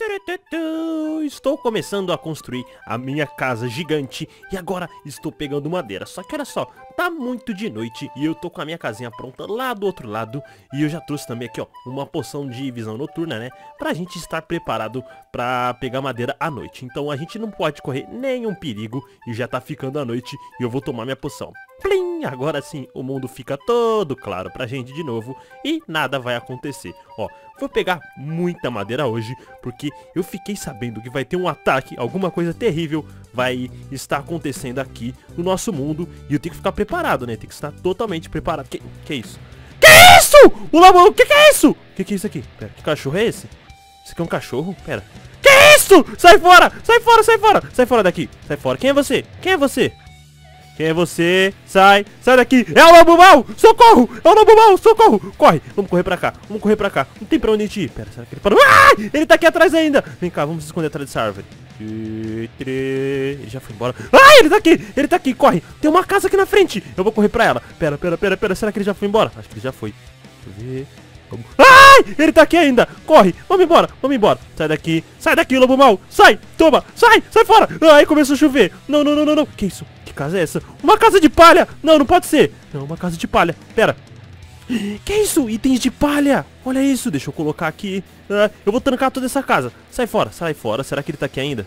Estou começando a construir a minha casa gigante e agora estou pegando madeira. Só que olha só, tá muito de noite e eu tô com a minha casinha pronta lá do outro lado. E eu já trouxe também aqui, ó, uma poção de visão noturna, né? Pra gente estar preparado pra pegar madeira à noite. Então a gente não pode correr nenhum perigo e já tá ficando a noite e eu vou tomar minha poção. Plim! Agora sim, o mundo fica todo claro pra gente de novo e nada vai acontecer. Ó, vou pegar muita madeira hoje, porque eu fiquei sabendo que vai ter um ataque, alguma coisa terrível vai estar acontecendo aqui no nosso mundo e eu tenho que ficar preparado, né? Tem que estar totalmente preparado. Que é isso? Que é isso? O lobo, o que é isso? Que é isso aqui? Pera, que cachorro é esse? Isso aqui é um cachorro? Pera. Que é isso? Sai fora! Sai fora, sai fora! Sai fora daqui! Sai fora! Quem é você? Quem é você? Quem é você? Sai! Sai daqui! É o lobo mau! Socorro! É o lobo mau! Socorro! Corre! Vamos correr pra cá! Vamos correr pra cá! Não tem pra onde ir! Pera, será que ele parou? Ai! Ele tá aqui atrás ainda! Vem cá, vamos se esconder atrás dessa árvore. Ele já foi embora. Ai! Ele tá aqui! Ele tá aqui! Corre! Tem uma casa aqui na frente! Eu vou correr pra ela! Pera, pera, pera, pera! Será que ele já foi embora? Acho que ele já foi. Deixa eu ver... Vamos... Ai! Ele tá aqui ainda! Corre! Vamos embora! Vamos embora! Sai daqui! Sai daqui, lobo mau! Sai! Toma! Sai! Sai fora! Ai, começou a chover! Não, não, não, não, não! Que isso? Que casa é essa? Uma casa de palha! Não, não pode ser! Não, uma casa de palha! Pera! Que isso? Itens de palha! Olha isso! Deixa eu colocar aqui. Eu vou trancar toda essa casa. Sai fora! Sai fora! Será que ele tá aqui ainda?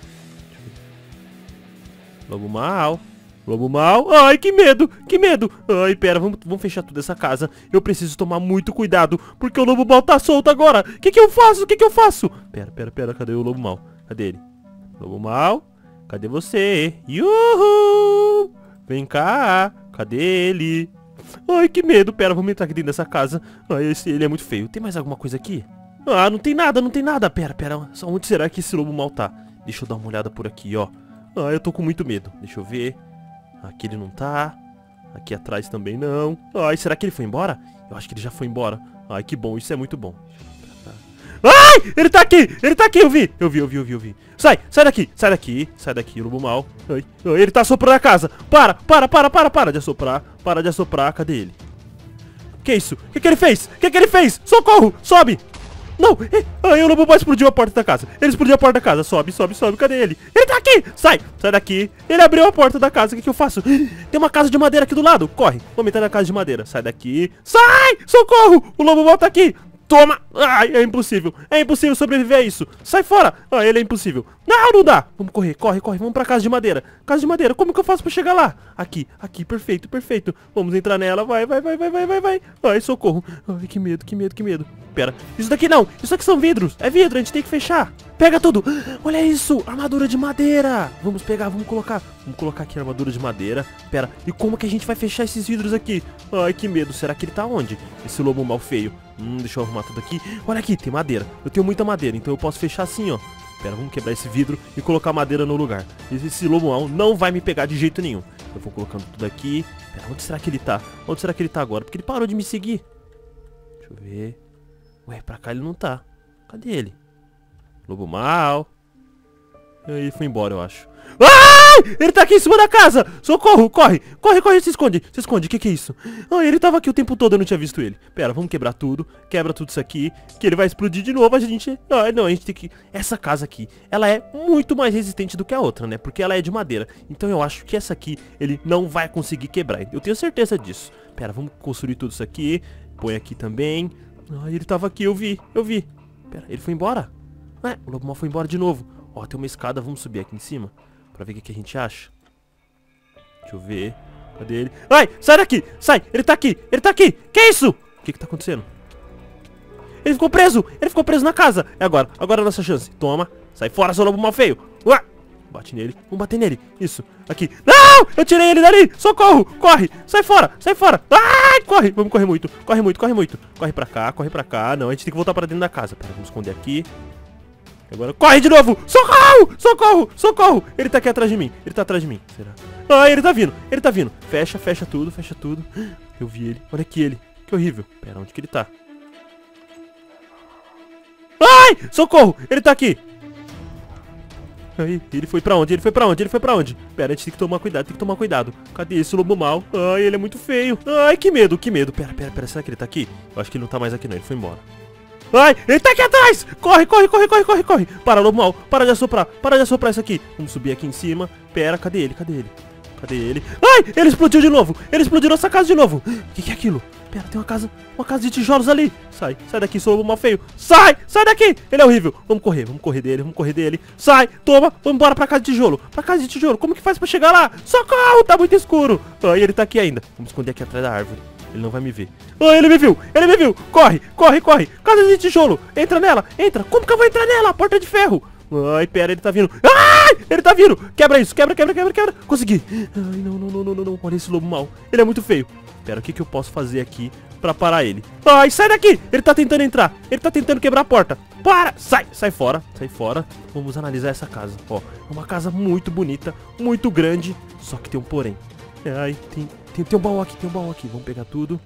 Lobo mau! Lobo mau. Ai, que medo, que medo. Ai, pera, vamos fechar toda essa casa. Eu preciso tomar muito cuidado, porque o lobo mau tá solto agora. O que eu faço? O que eu faço? Pera, pera, pera, cadê o lobo mau? Cadê ele? Lobo mau, cadê você? Yuhu! Vem cá, cadê ele? Ai, que medo, pera, vamos entrar aqui dentro dessa casa. Ai, ele é muito feio. Tem mais alguma coisa aqui? Ah, não tem nada, não tem nada. Pera, pera, onde será que esse lobo mau tá? Deixa eu dar uma olhada por aqui, ó. Ah, eu tô com muito medo, deixa eu ver. Aqui ele não tá. Aqui atrás também não. Ai, será que ele foi embora? Eu acho que ele já foi embora. Ai, que bom, isso é muito bom. Ai, ele tá aqui! Ele tá aqui, eu vi! Eu vi. Sai, sai daqui, sai daqui. Sai daqui, lobo mau. Ai, ele tá assoprando a casa. Para de assoprar. Para de assoprar, cadê ele? Que isso? O que ele fez? O que ele fez? Socorro, sobe! Não! Ai, o lobo mau explodiu a porta da casa. Ele explodiu a porta da casa. Sobe, sobe, sobe. Cadê ele? Ele tá aqui! Sai! Sai daqui. Ele abriu a porta da casa. O que eu faço? Tem uma casa de madeira aqui do lado. Corre. Vamos entrar na casa de madeira. Sai daqui. Sai! Socorro! O lobo mau tá aqui. Toma! Ai, é impossível. É impossível sobreviver a isso. Sai fora! Ah, ele é impossível. Não, não dá. Vamos correr, corre, corre. Vamos pra casa de madeira. Casa de madeira. Como que eu faço pra chegar lá? Aqui, aqui. Perfeito, perfeito. Vamos entrar nela. Vai. Ai, socorro. Ai, que medo, que medo, que medo. Pera. Isso daqui não. Isso aqui são vidros. É vidro. A gente tem que fechar. Pega tudo. Olha isso. Armadura de madeira. Vamos pegar, vamos colocar. Vamos colocar aqui a armadura de madeira. Pera. E como que a gente vai fechar esses vidros aqui? Ai, que medo. Será que ele tá onde? Esse lobo mau feio. Deixa eu arrumar tudo aqui. Olha aqui, tem madeira. Eu tenho muita madeira, então eu posso fechar assim, ó. Pera, vamos quebrar esse vidro e colocar madeira no lugar. Esse lobo mau não vai me pegar de jeito nenhum. Eu vou colocando tudo aqui. Pera, onde será que ele tá? Onde será que ele tá agora? Porque ele parou de me seguir. Deixa eu ver. Ué, pra cá ele não tá. Cadê ele? Lobo mau. Ele foi embora, eu acho. Ai! Ele tá aqui em cima da casa! Socorro! Corre! Corre, corre! Se esconde! Se esconde! Que é isso? Ai, ele tava aqui o tempo todo, eu não tinha visto ele. Pera, vamos quebrar tudo. Quebra tudo isso aqui. Que ele vai explodir de novo. A gente... Ai, não, a gente tem que... Essa casa aqui, ela é muito mais resistente do que a outra, né? Porque ela é de madeira. Então eu acho que essa aqui, ele não vai conseguir quebrar. Eu tenho certeza disso. Pera, vamos construir tudo isso aqui. Põe aqui também. Ai, ele tava aqui, eu vi. Pera, ele foi embora? Ué, o lobo mau foi embora de novo. Ó, tem uma escada, vamos subir aqui em cima pra ver o que a gente acha. Deixa eu ver. Cadê ele? Ai, sai daqui! Sai! Ele tá aqui! Ele tá aqui! Que é isso? O que tá acontecendo? Ele ficou preso! Ele ficou preso na casa! É agora! Agora é a nossa chance! Toma! Sai fora, seu lobo mau feio! Ué! Bate nele! Vamos bater nele! Isso! Aqui! Não! Eu tirei ele dali! Socorro! Corre! Sai fora! Sai fora! Ai! Corre! Vamos correr muito! Corre muito! Corre muito! Corre pra cá! Corre pra cá! Não, a gente tem que voltar pra dentro da casa. Pera, vamos esconder aqui. Agora corre de novo! Socorro! Socorro! Socorro! Ele tá aqui atrás de mim. Ele tá atrás de mim. Será? Ah, ele tá vindo. Ele tá vindo. Fecha, fecha tudo, fecha tudo. Eu vi ele. Olha aqui ele. Que horrível. Pera, onde que ele tá? Ai! Socorro! Ele tá aqui. Aí, ele foi pra onde? Ele foi pra onde? Ele foi pra onde? Pera, a gente tem que tomar cuidado, tem que tomar cuidado. Cadê esse lobo mau? Ai, ele é muito feio. Ai, que medo, que medo. Pera, pera, pera. Será que ele tá aqui? Eu acho que ele não tá mais aqui não. Ele foi embora. Ai, ele tá aqui atrás. Corre, corre, corre, corre, corre, corre. Para, lobo mau. Para de assoprar isso aqui. Vamos subir aqui em cima. Pera, cadê ele? Cadê ele? Cadê ele? Ai, ele explodiu de novo. Ele explodiu nossa casa de novo. O que é aquilo? Pera, tem uma casa de tijolos ali. Sai daqui, seu lobo mal feio. Sai daqui. Ele é horrível. Vamos correr dele. Sai, toma, vamos embora pra casa de tijolo. Como que faz pra chegar lá? Socorro, tá muito escuro. Ai, ele tá aqui ainda. Vamos esconder aqui atrás da árvore. Ele não vai me ver. Ai, ele me viu. Corre. Casa de tijolo. Entra nela, entra. Como que eu vou entrar nela? Porta de ferro. Ai, pera, ele tá vindo. Ai, ele tá vindo. Quebra isso, quebra. Consegui. Ai, não. Olha esse lobo mau. Ele é muito feio. Pera, o que eu posso fazer aqui pra parar ele? Ai, sai daqui. Ele tá tentando entrar. Ele tá tentando quebrar a porta. Para. Sai fora. Vamos analisar essa casa. Ó, é uma casa muito bonita, muito grande. Só que tem um porém. Ai, tem um baú aqui, Vamos pegar tudo.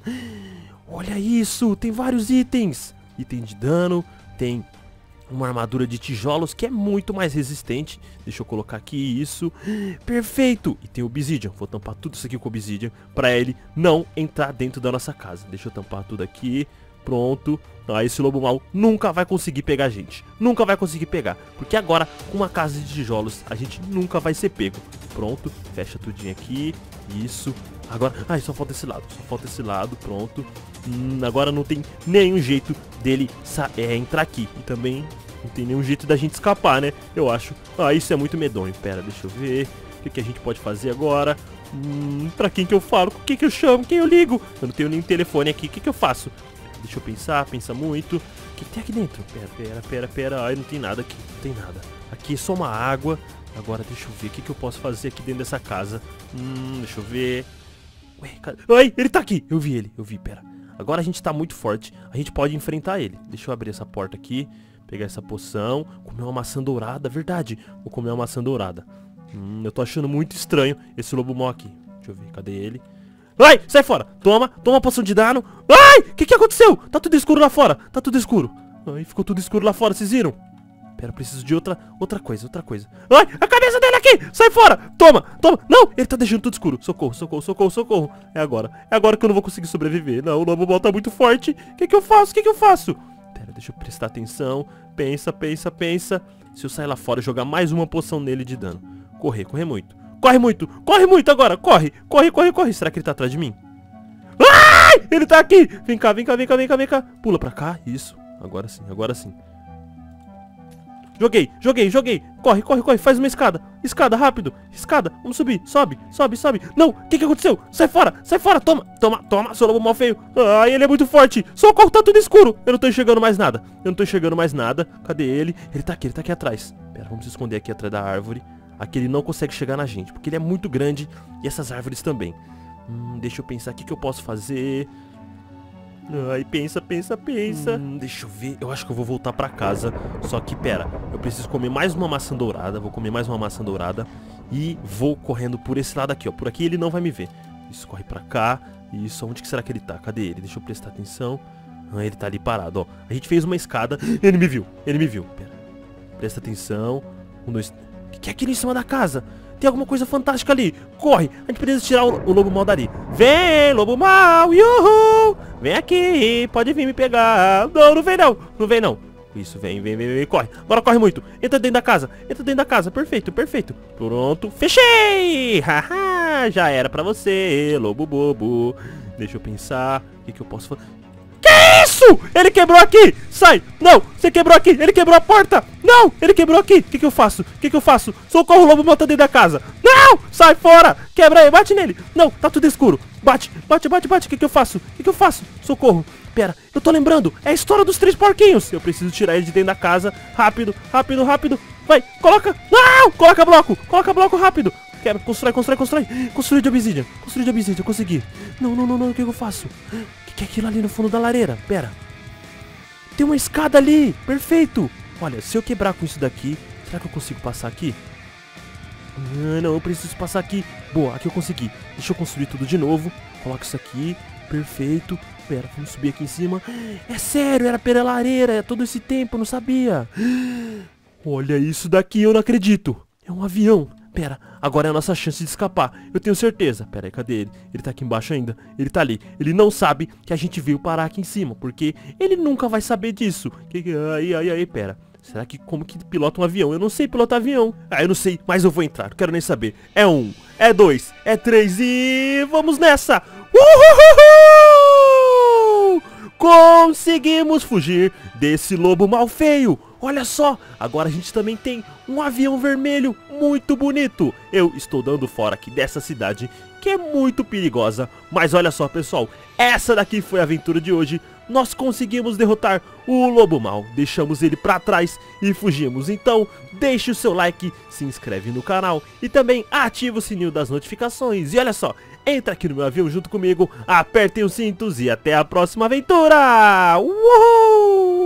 Olha isso, tem vários itens. Item de dano, tem uma armadura de tijolos que é muito mais resistente. Deixa eu colocar aqui isso. Perfeito. E tem o obsidian. Vou tampar tudo isso aqui com obsidian pra ele não entrar dentro da nossa casa. Deixa eu tampar tudo aqui. Pronto. Ah, esse lobo mau nunca vai conseguir pegar a gente. Nunca vai conseguir pegar. Porque agora, com uma casa de tijolos, a gente nunca vai ser pego. Pronto. Fecha tudinho aqui. Isso. Agora... ai, só falta esse lado. Pronto. Agora não tem nenhum jeito dele entrar aqui. E também não tem nenhum jeito da gente escapar, né? Eu acho. Ah, isso é muito medonho. Pera, deixa eu ver. O que a gente pode fazer agora? Pra quem que eu falo? O que eu chamo? Quem eu ligo? Eu não tenho nem telefone aqui. O que eu faço? Deixa eu pensar. Pensa muito. O que tem aqui dentro? Pera. Ai, não tem nada aqui. Não tem nada. Aqui é só uma água. Agora deixa eu ver. O que eu posso fazer aqui dentro dessa casa? Deixa eu ver. Ué, cadê? Ai, ele tá aqui. Eu vi ele. Pera. Agora a gente tá muito forte. A gente pode enfrentar ele. Deixa eu abrir essa porta aqui. Pegar essa poção. Comer uma maçã dourada. Verdade. Vou comer uma maçã dourada. Eu tô achando muito estranho esse lobo mau aqui. Deixa eu ver. Cadê ele? Ai, sai fora. Toma uma poção de dano. Ai, o que aconteceu? Tá tudo escuro lá fora. Ai, ficou tudo escuro lá fora. Vocês viram? Pera, eu preciso de outra coisa. Ai, a cabeça dele aqui! Sai fora! Toma! Não! Ele tá deixando tudo escuro. Socorro. É agora que eu não vou conseguir sobreviver. Não, o lobo mau tá muito forte. O que eu faço? Pera, deixa eu prestar atenção. Pensa. Se eu sair lá fora e jogar mais uma poção nele de dano. Correr muito. Corre muito agora! Corre! Será que ele tá atrás de mim? Ai! Ele tá aqui! Vem cá. Pula pra cá. Isso. Agora sim. Joguei. Corre. Faz uma escada. Rápido. Vamos subir. Sobe. Não, o que aconteceu? Sai fora. Toma. Seu lobo mal feio. Ai, ele é muito forte. Socorro, tá tudo escuro. Eu não tô enxergando mais nada. Cadê ele? Ele tá aqui atrás. Pera, vamos se esconder aqui atrás da árvore. Aqui ele não consegue chegar na gente, porque ele é muito grande. E essas árvores também. Deixa eu pensar o que eu posso fazer. Ai, pensa. Deixa eu ver. Eu acho que eu vou voltar pra casa. Só que, pera, eu preciso comer mais uma maçã dourada. Vou comer mais uma maçã dourada. E vou correndo por esse lado aqui, ó. Por aqui ele não vai me ver. Isso, corre pra cá. Isso, onde que será que ele tá? Cadê ele? Deixa eu prestar atenção. Ah, ele tá ali parado, ó. A gente fez uma escada. Ele me viu. Pera. Presta atenção. 1, 2... O que é aquilo em cima da casa? Tem alguma coisa fantástica ali. Corre. A gente precisa tirar o lobo mau dali. Vem, lobo mau. Uhul. Vem aqui. Pode vir me pegar. Não vem não. Isso, vem. Corre. Agora corre muito. Entra dentro da casa. Perfeito. Pronto. Fechei. Haha. Já era pra você, lobo bobo. Deixa eu pensar. O que eu posso fazer? Isso! Ele quebrou aqui! Sai! Não! Você quebrou aqui! Ele quebrou a porta! Não! Ele quebrou aqui! O que eu faço? Socorro, o lobo mau tá dentro da casa! Não! Sai fora! Quebra aí! Bate nele! Não! Tá tudo escuro! Bate! O que eu faço? Socorro! Pera! Eu tô lembrando! É a história dos 3 porquinhos! Eu preciso tirar ele de dentro da casa! Rápido! Vai! Coloca! Não! Coloca bloco! Rápido! Quebra! Constrói! Construir de obsidian! Consegui! Não! O que eu faço? Que é aquilo ali no fundo da lareira? Pera. Tem uma escada ali. Perfeito. Olha, se eu quebrar com isso daqui, será que eu consigo passar aqui? Não, eu preciso passar aqui. Boa, aqui eu consegui. Deixa eu construir tudo de novo. Coloca isso aqui. Perfeito. Pera, vamos subir aqui em cima. É sério, era pela lareira. É todo esse tempo, eu não sabia. Olha isso daqui, eu não acredito. É um avião. Pera, agora é a nossa chance de escapar. Eu tenho certeza. Pera aí, cadê ele? Ele tá aqui embaixo ainda. Ele tá ali. Ele não sabe que a gente veio parar aqui em cima, porque ele nunca vai saber disso. Aí, pera. Será que como que pilota um avião? Eu não sei pilotar avião. Ah, eu não sei, mas eu vou entrar. Não quero nem saber. É 1, é 2, é 3 e... vamos nessa! Uhul! Conseguimos fugir desse lobo mal feio. Olha só, agora a gente também tem um avião vermelho muito bonito. Eu estou dando fora aqui dessa cidade, que é muito perigosa. Mas olha só, pessoal, essa daqui foi a aventura de hoje. Nós conseguimos derrotar o lobo mal, deixamos ele pra trás e fugimos. Então, deixe o seu like, se inscreve no canal e também ativa o sininho das notificações. E olha só, entra aqui no meu avião junto comigo, apertem os cintos e até a próxima aventura! Uhul!